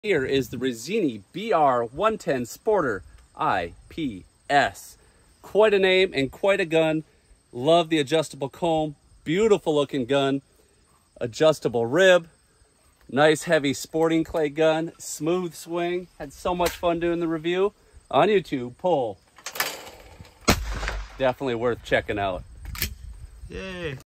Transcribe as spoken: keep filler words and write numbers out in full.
Here is the Rizzini B R one ten Sporter I P S. Quite a name and quite a gun. Love the adjustable comb. Beautiful looking gun. Adjustable rib. Nice heavy sporting clay gun. Smooth swing. Had so much fun doing the review on YouTube. Pull. Definitely worth checking out. Yay.